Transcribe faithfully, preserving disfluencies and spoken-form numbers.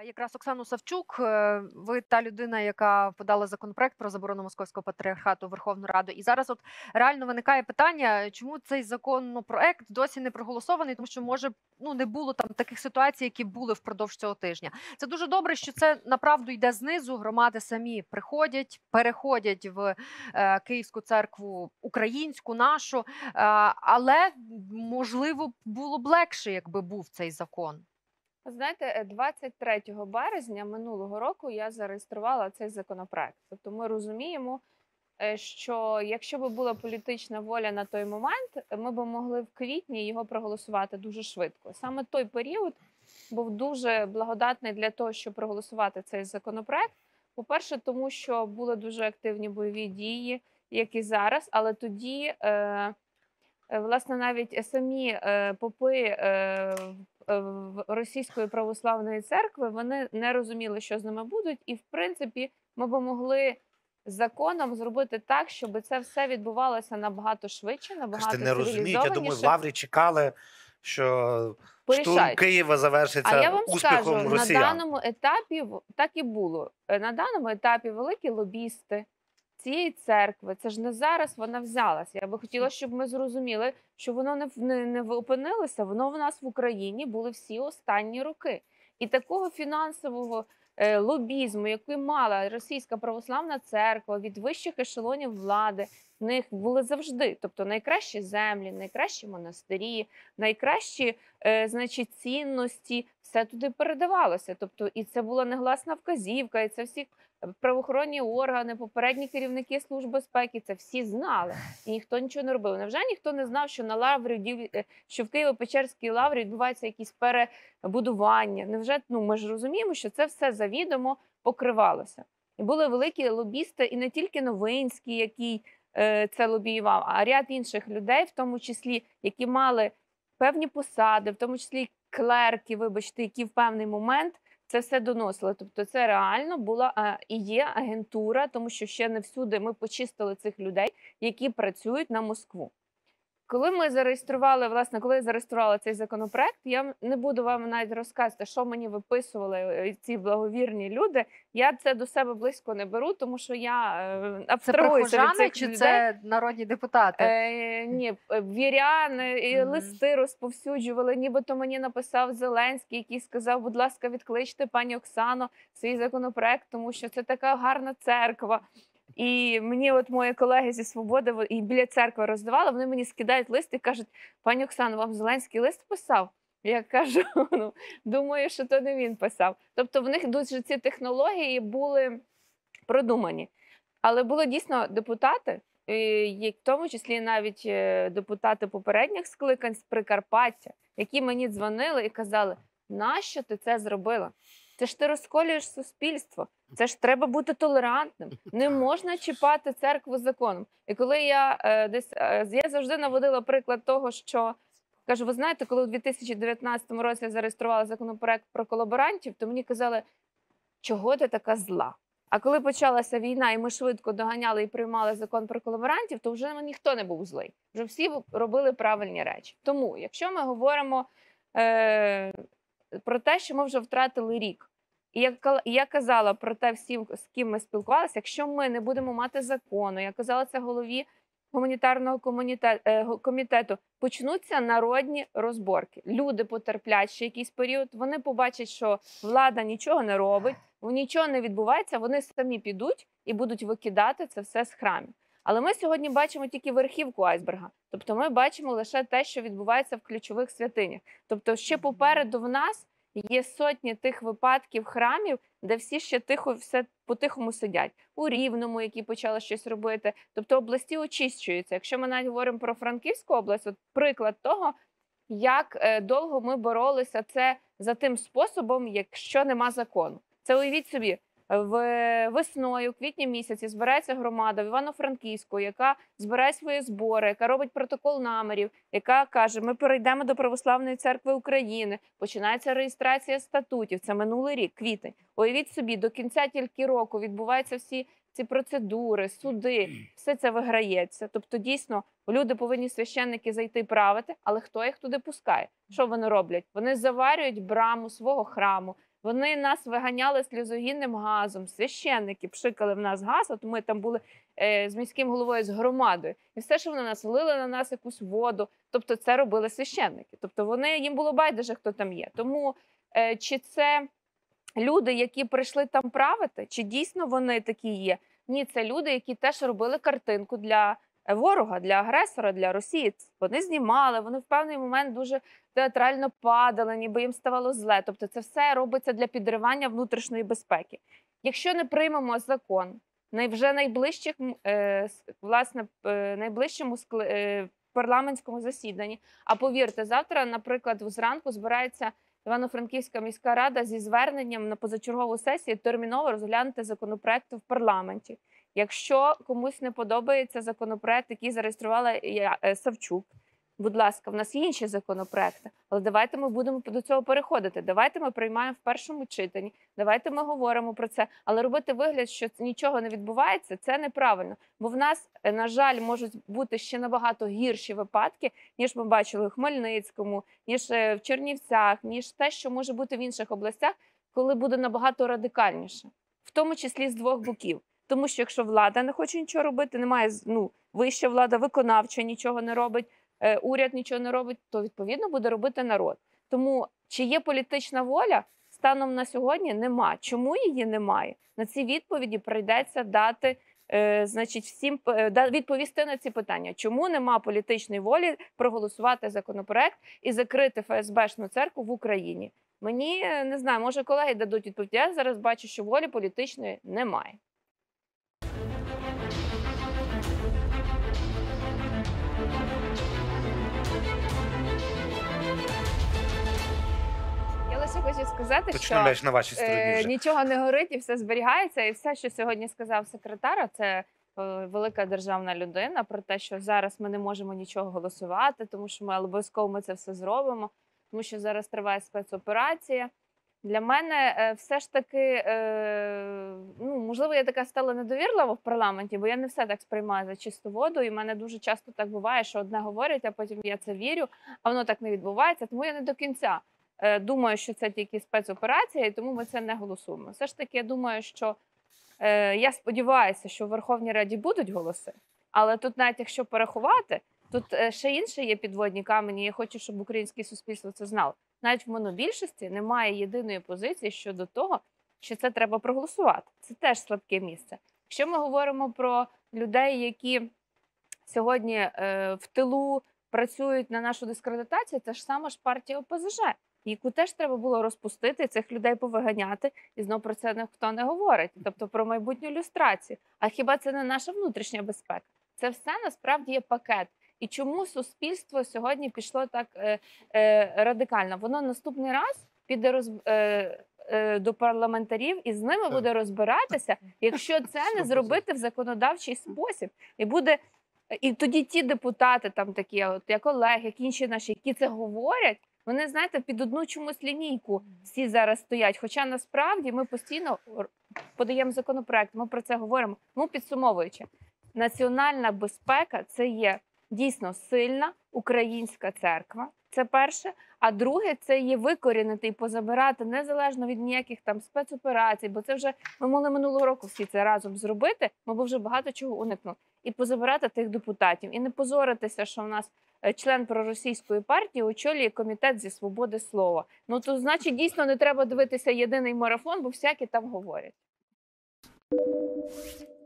Якраз Оксану Савчук, е, ви та людина, яка подала законопроект про заборону московського патріархату в Верховну Раду. І зараз от реально виникає питання, чому цей законопроект досі не проголосований, тому що може ну не було там таких ситуацій, які були впродовж цього тижня. Це дуже добре, що це направду йде знизу. Громади самі приходять, переходять в е, Київську церкву українську, нашу, е, але можливо було б легше, якби був цей закон. Ви знаєте, двадцять третього березня минулого року я зареєструвала цей законопроект. Тобто ми розуміємо, е, що якщо б була політична воля на той момент, ми б могли в квітні його проголосувати дуже швидко. Саме той період був дуже благодатний для того, щоб проголосувати цей законопроект. По-перше, тому що були дуже активні бойові дії, як і зараз, але тоді, е, е, власне, навіть самі е, попи е, в Російської православної церкви, вони не розуміли, що з ними будуть, і в принципі ми б могли законом зробити так, щоб це все відбувалося набагато швидше, набагато Кажете, не розуміють. Я думаю, в цивілізованіше. Лаврі чекали, що штурм Порішають. Києва А завершиться я вам успіхом скажу, на росіян. даному етапі в- так і було. Е, На даному етапі великі лобісти цієї церкви, це ж не зараз вона взялася. Я би хотіла, щоб ми зрозуміли, що воно не, в- не, не опинилося, воно в нас в Україні були всі останні роки. І такого фінансового е, лобізму, який мала Російська православна церква від вищих ешелонів влади, в них були завжди. Тобто найкращі землі, найкращі монастирі, найкращі е, значить, цінності, все туди передавалося. Тобто, і це була негласна вказівка, і це всі правоохоронні органи, попередні керівники Служби безпеки, це всі знали. І ніхто нічого не робив. Невже ніхто не знав, що на Лаврі, дів- е, що в Києво-Печерській лаврі відбуваються якісь перебудування? Невже, ну, ми ж розуміємо, що це все завідомо покривалося. І були великі лобісти, і не тільки Новинський, який е, це лобіював, а ряд інших людей, в тому числі, які мали певні посади, в тому числі клерки, вибачте, які в певний момент це все доносили. Тобто це реально була а, і є агентура, тому що ще не всюди ми почистили цих людей, які працюють на Москву. Коли ми зареєстрували, власне, коли я зареєструвала цей законопроект, я не буду вам навіть розказувати, що мені виписували е, ці благовірні люди. Я це до себе близько не беру, тому що я е, Це абстрагуюся від прихожани цих чи людей. це народні депутати? Е, ні, е, віряни і Мгм. листи розповсюджували. Нібито мені написав Зеленський, який сказав, будь ласка, відкличте пані Оксано свій законопроект, тому що це така гарна церква. І мені от мої колеги зі «Свободи» во- і біля церкви роздавали, вони мені скидають лист і кажуть, пані Оксано, вам Зеленський лист писав? Я кажу, ну, думаю, що то не він писав. Тобто в них дуже ці технології були продумані. Але були дійсно депутати, е, і в тому числі навіть е, депутати попередніх скликань з Прикарпаття, які мені дзвонили і казали, нащо ти це зробила? Це ж ти розколюєш суспільство, це ж треба бути толерантним, не можна чіпати церкву законом. І коли я е, десь, е, я завжди наводила приклад того, що, кажу, ви знаєте, коли у дві тисячі дев'ятнадцятому році я зареєструвала законопроект про колаборантів, то мені казали, чого ти така зла? А коли почалася війна, і ми швидко доганяли і приймали закон про колаборантів, то вже ніхто не був злий. Вже всі робили правильні речі. Тому, якщо ми говоримо е, про те, що ми вже втратили рік, і я, кала- і я казала про те всім, з ким ми спілкувалися, якщо ми не будемо мати закону, я казала це голові гуманітарного комуніте- е, го- комітету, почнуться народні розборки. Люди потерплять ще якийсь період, вони побачать, що влада нічого не робить, нічого не відбувається, вони самі підуть і будуть викидати це все з храмів. Але ми сьогодні бачимо тільки верхівку айсберга. Тобто ми бачимо лише те, що відбувається в ключових святинях. Тобто ще попереду в нас є сотні тих випадків храмів, де всі ще тихо, все по-тихому сидять. У Рівному, які почали щось робити. Тобто області очищуються. Якщо ми навіть говоримо про Франківську область, от приклад того, як е, довго ми боролися це за тим способом, якщо нема закону. Це уявіть собі, в весною, в квітні місяці збирається громада в Івано-Франківську, яка збирає свої збори, яка робить протокол намірів, яка каже, ми перейдемо до Православної церкви України, починається реєстрація статутів, це минулий рік, квітень. Уявіть собі, до кінця тільки року відбуваються всі ці процедури, суди, все це виграється. Тобто, дійсно, люди повинні, священники, зайти правити, але хто їх туди пускає? Що вони роблять? Вони заварюють браму свого храму, Вони нас виганяли сльозогінним газом, священники пшикали в нас газ, от ми там були е, з міським головою, з громадою. І все, що вони нас лили на нас якусь воду, тобто це робили священники. Тобто вони, їм було байдуже, хто там є. Тому е, чи це люди, які прийшли там правити, чи дійсно вони такі є? Ні, це люди, які теж робили картинку для ворога, для агресора, для Росії. Вони знімали, вони в певний момент дуже театрально падали, ніби їм ставало зле. Тобто це все робиться для підривання внутрішньої безпеки. Якщо не приймемо закон, вже найближчих, е, власне, е, найближчому е, парламентському засіданні, а повірте, завтра, наприклад, зранку збирається Івано-Франківська міська рада зі зверненням на позачергову сесію терміново розглянути законопроекти в парламенті. Якщо комусь не подобається законопроект, який зареєструвала Савчук, будь ласка, в нас є інші законопроекти, але давайте ми будемо до цього переходити. Давайте ми приймаємо в першому читанні, давайте ми говоримо про це. Але робити вигляд, що нічого не відбувається, це неправильно. Бо в нас, на жаль, можуть бути ще набагато гірші випадки, ніж ми бачили у Хмельницькому, ніж в Чернівцях, ніж те, що може бути в інших областях, коли буде набагато радикальніше. В тому числі з двох боків. Тому що якщо влада не хоче нічого робити, немає, ну, вища влада, виконавча нічого не робить, е, уряд нічого не робить, то, відповідно, буде робити народ. Тому, чи є політична воля, станом на сьогодні нема. Чому її немає? На ці відповіді прийдеться дати, е, значить, всім, е, відповісти на ці питання. Чому нема політичної волі проголосувати законопроект і закрити ФСБшну церкву в Україні? Мені, не знаю, може колеги дадуть відповідь. Я зараз бачу, що волі політичної немає. Я лише хочу сказати, Точно що м'яч на вашій стороні е, вже. нічого не горить і все зберігається. І все, що сьогодні сказав секретар, це е, велика державна людина, про те, що зараз ми не можемо нічого голосувати, тому що ми обов'язково ми це все зробимо, тому що зараз триває спецоперація. Для мене е, все ж таки, е, ну, можливо, я така стала недовірлива в парламенті, бо я не все так сприймаю за чисту воду, і в мене дуже часто так буває, що одне говорять, а потім я це вірю, а воно так не відбувається, тому я не до кінця е, думаю, що це тільки спецоперація, і тому ми це не голосуємо. Все ж таки, я думаю, що е, я сподіваюся, що в Верховній Раді будуть голоси, але тут навіть якщо порахувати, тут е, ще інші є підводні камені, я хочу, щоб українське суспільство це знало. Навіть в монобільшості немає єдиної позиції щодо того, що це треба проголосувати. Це теж слабке місце. Якщо ми говоримо про людей, які сьогодні е, в тилу працюють на нашу дискредитацію, це ж саме ж партія ОПЗЖ, яку теж треба було розпустити, цих людей повиганяти, і знов про це ніхто не говорить, тобто про майбутню люстрацію. А хіба це не наша внутрішня безпека? Це все насправді є пакет. І чому суспільство сьогодні пішло так е, е, радикально? Воно наступний раз піде роз, е, е, до парламентарів і з ними буде розбиратися, якщо це не зробити в законодавчий спосіб. І буде, і тоді ті депутати, там такі, от як Олег, як інші наші, які це говорять, вони, знаєте, під одну чомусь лінійку всі зараз стоять. Хоча насправді ми постійно подаємо законопроект, ми про це говоримо. Ну, підсумовуючи, національна безпека – це є дійсно сильна українська церква, це перше. А друге, це є викорінити і позабирати, незалежно від ніяких там спецоперацій, бо це вже ми могли минулого року всі це разом зробити, ми б вже багато чого уникнули. І позабирати тих депутатів, і не позоритися, що в нас член проросійської партії очолює комітет зі свободи слова. Ну, то, значить, дійсно не треба дивитися єдиний марафон, бо всякі там говорять.